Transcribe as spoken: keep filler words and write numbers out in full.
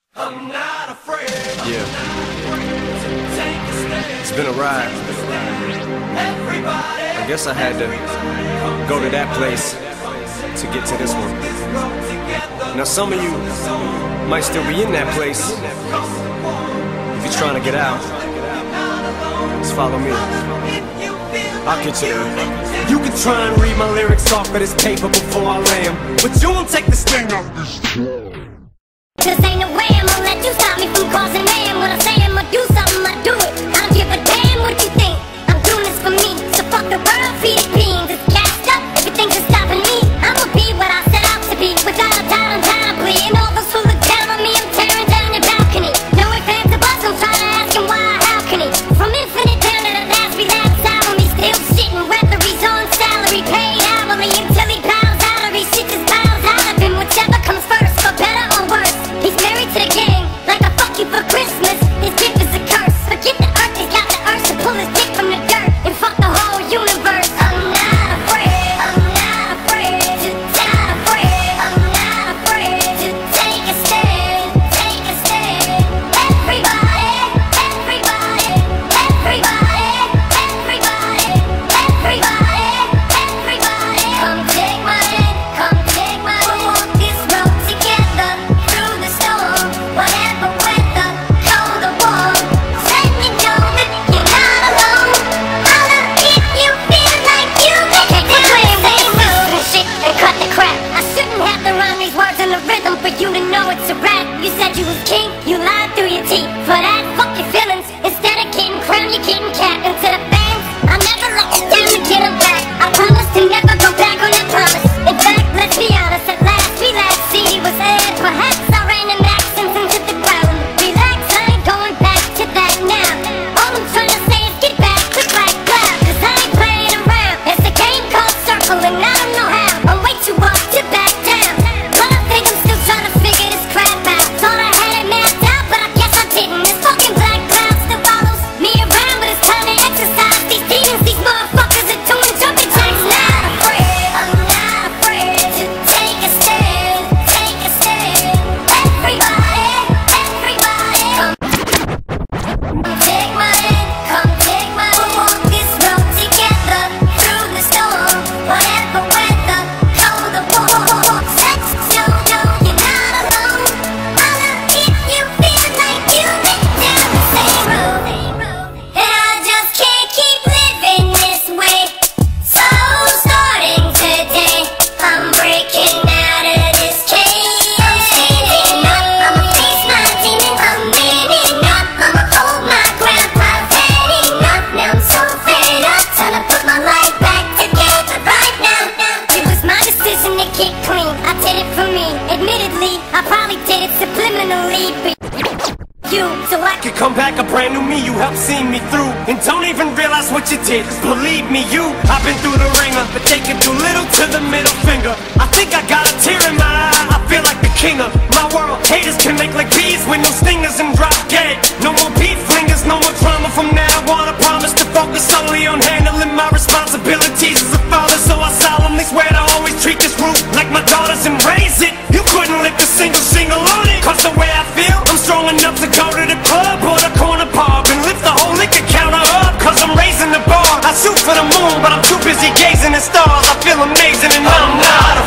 I'm not afraid. Yeah. It's been a ride. I guess I had to go to that place to get to this one. Now some of you might still be in that place. If you're trying to get out, just follow me. I'll get you there. You can try and read my lyrics off of this paper before I lay 'em, but you won't take this thing off this floor. Cause ain't no way I'ma let you stop me from causing mayhem. When I say I'ma do something, I do it. I don't give a damn what you think. I'm doing this for me. So fuck the world, feed it beans. It's gassed up, everything's just stopping me. I'ma be what I set out to be, without a doubt undoubtedly. And all those who look down on me, I'm tearing down your balcony. No ifs, ands, or buts, I'm trying to ask him why, how can he? From infinite down to the last relapse hour, me still shitting whether he's on salary, paid hourly, until he bows out or he shit just bows out of him. Whichever comes first, for better or worse. He's married to the game, like a fuck you for Christmas. His gift is a curse. Forget the earth, he's got the urge to pull his dick from the dirt and fuck the whole universe. I'm not afraid, I'm not afraid to die afraid. I'm not afraid to take a stand, take a stand. Everybody, everybody, everybody, everybody, everybody, everybody. Come take my hand, come take my hand. We'll walk this road together through the storm, whatever weather, cold or warm. Let me know that you're not alone. Holla if you feel like you can do it. Say bullshit and cut the crap. I shouldn't have to rhyme these words in the rhythm for you to know it's a rap. You said you was king, you lied through your teeth. For that, fuck your feelings. Instead of getting crowned, you're getting capped. And to the fans, I never let you down to get 'em back. I promise to never go back on that promise. In fact, let's be honest, at last we last C D was aired. Perhaps I ran them accents into the ground. Relax, I ain't going back to that now. All I'm trying to say is get back, quick like cloud. Cause I ain't playing around. It's a game called Circle and I don't know how. I'm way too up to back down. But I think I'm still trying to figure this crap out. Thought I had it mapped out, but I guess I didn't. This fucking black cloud still follows me around, but it's time to exercise these demons. These motherfuckers are doing jumping jacks. Not afraid, I'm not afraid to take a stand, take a stand. Everybody, everybody, come take my hand, come take my hand. We'll walk this road together through the storm, whatever weather, cold or warm. Sex, no, no, you're not alone. Holla if you feel like you've been down the same road. And I just can't keep living this way. So starting today, I'm breaking out of this cage. I'm standing up, I'ma face my demons. I'm manning up, I'ma hold my ground. I've had enough, now I'm so fed up. Time to put my life back together right now. It was my decision to get clean, I did it for me. Admittedly, I probably did it subliminally, but you, so I Could come back a brand new me, you helped see me through. And don't even realize what you did, 'cause believe me, you I've been through the ringer, but taking too little to the middle finger. I think I got a tear in my eye, I feel like the king of my world. Haters can make like bees with no stingers and drop dead. No more beef flingers, no more drama from now on. I promise to focus solely on handling my responsibilities as a father. So I solemnly swear to always treat this roof like my daughters and raise it. You couldn't lift a single shingle on it, 'cause the way I feel, I'm strong enough to go to the club or the corner pub and lift the whole liquor counter up. 'Cause I'm raising the bar, I shoot for the moon, but I'm too busy gazing at stars. I feel amazing and I'm not